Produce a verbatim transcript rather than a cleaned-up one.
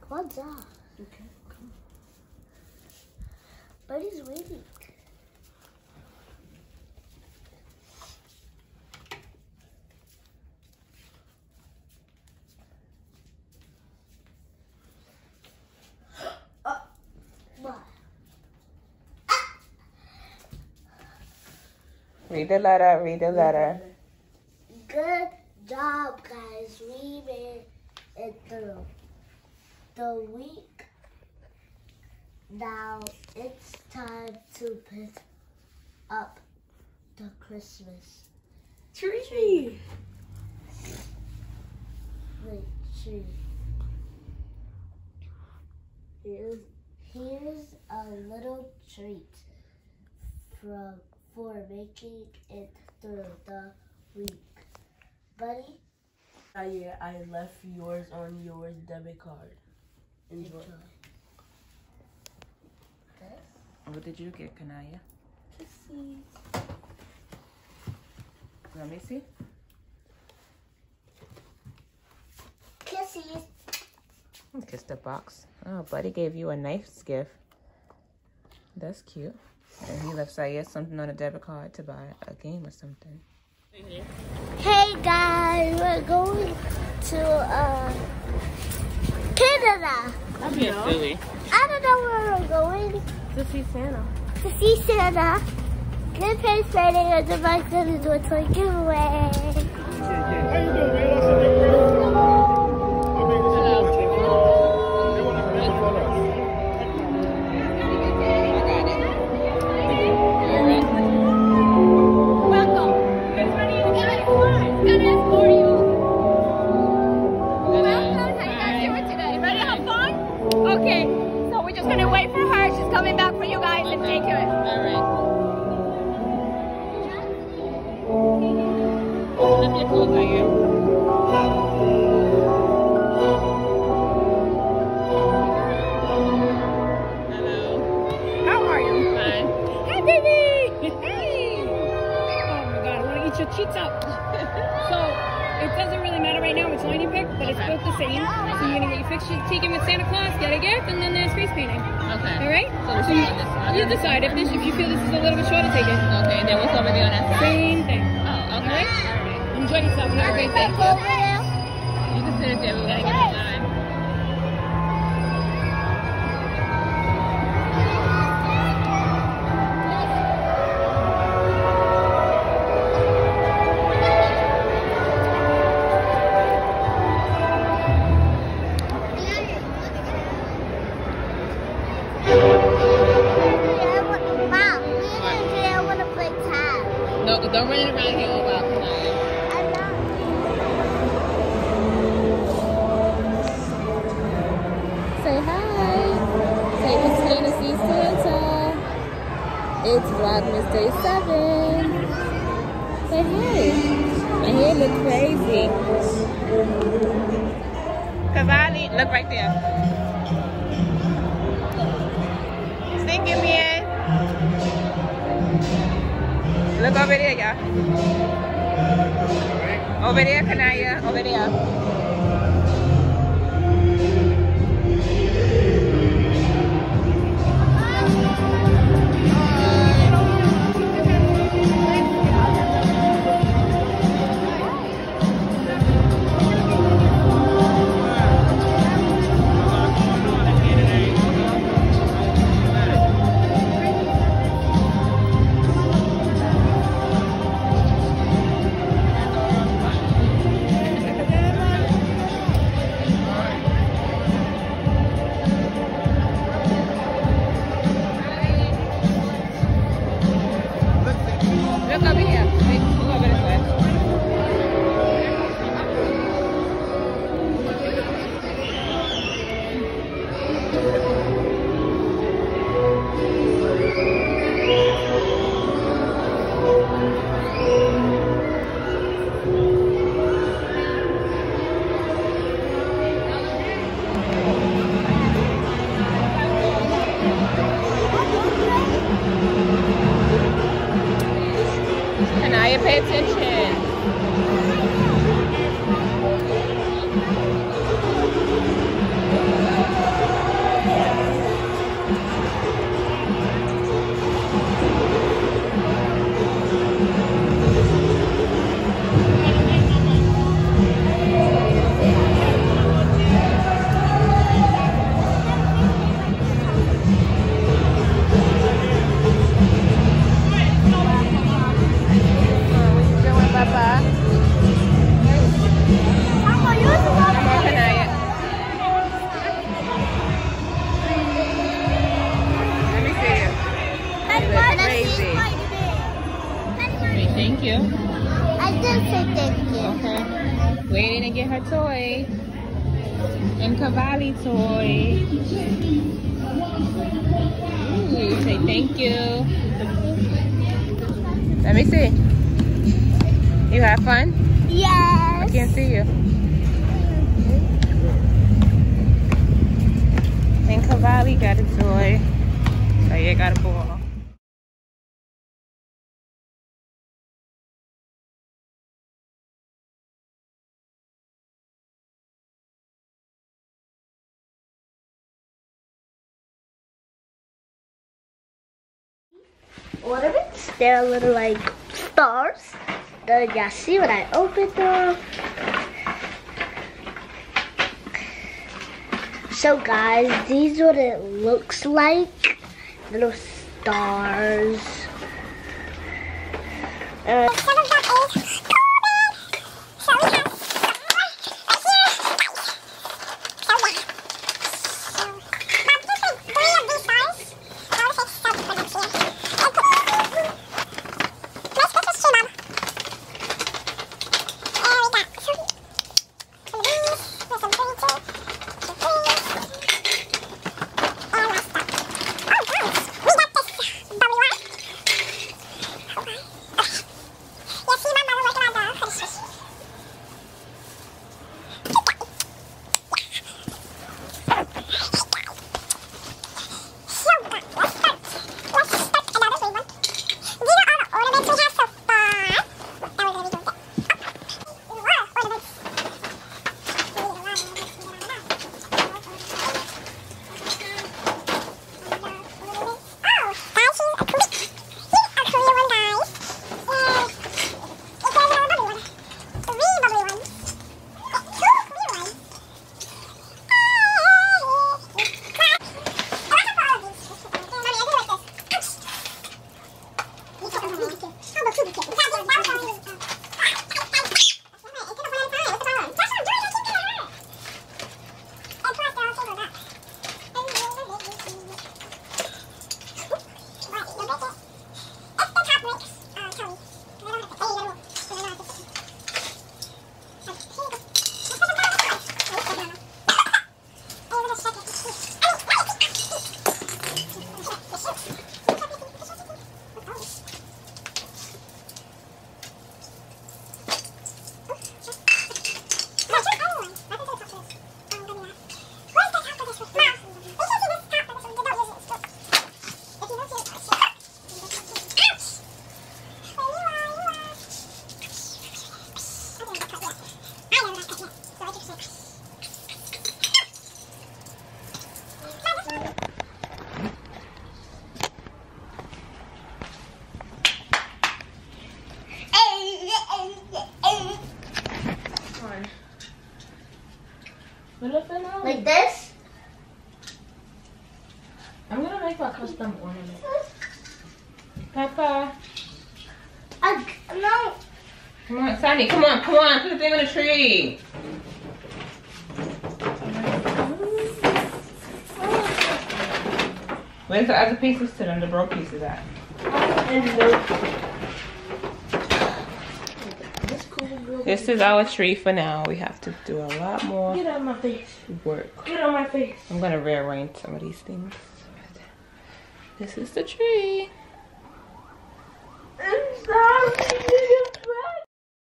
What's up? Okay, come on. Buddy's waiting. uh, what? Read the letter, read the letter. Good job, guys. We made it through the week. Now it's time to pick up the Christmas Tree. Wait, tree. Here's, here's a little treat from for making it through the week. Buddy? Uh, yeah, I left yours on your debit card. Enjoy. Enjoy. This? What did you get, Kanaya? Kisses. Let me see. Kisses. Kiss the box. Oh, Buddy gave you a nice gift. That's cute. And he left Saya something on a debit card to buy a game or something. Hey guys, we're going to uh, Canada. I'm being silly. I don't know where we're going. To see Santa. To see Santa. Good face painting and the bike's gonna do a toy giveaway. Your cheeks out. So it doesn't really matter right now which line you pick, but it's both the same. So you're gonna get your picture taken with Santa Claus, get a gift, and then there's face painting. Okay. All right. So, so you, you decide if this, if you feel this is a little bit short, take it. Okay. And then what's over there on that side? Same thing. Oh. Okay. All right. All right. Enjoy yourself. Have a great day. You can sit it there. We gotta get in line. Don't run it around here all while tonight. I know. Say hi. Say it's here to see Santa. It's Vlogmas day seven. Say hi. My hair look crazy. Kavali, look right there. Sing it, man. Look over there, y'all. Over there, Kanaya. Over there. her toy. And Cavalli toy. Ooh, say thank you. Let me see. You have fun? Yes. I can't see you. And Cavalli got a toy. So you got a ball. Ornaments. They're little like stars. Then you see when I open them. So guys, these are what it looks like. Little stars. Uh, some of that is so we have like this. I'm gonna make a custom ornament. Peppa. I, no. Come on, Sunny, come on, come on, put the thing on the tree. Where's the other pieces to them, the broke pieces at? This is our tree for now. We have to do a lot more Get out of my face. work. Get out of my face. I'm gonna rearrange some of these things. This is the tree. I'm sorry.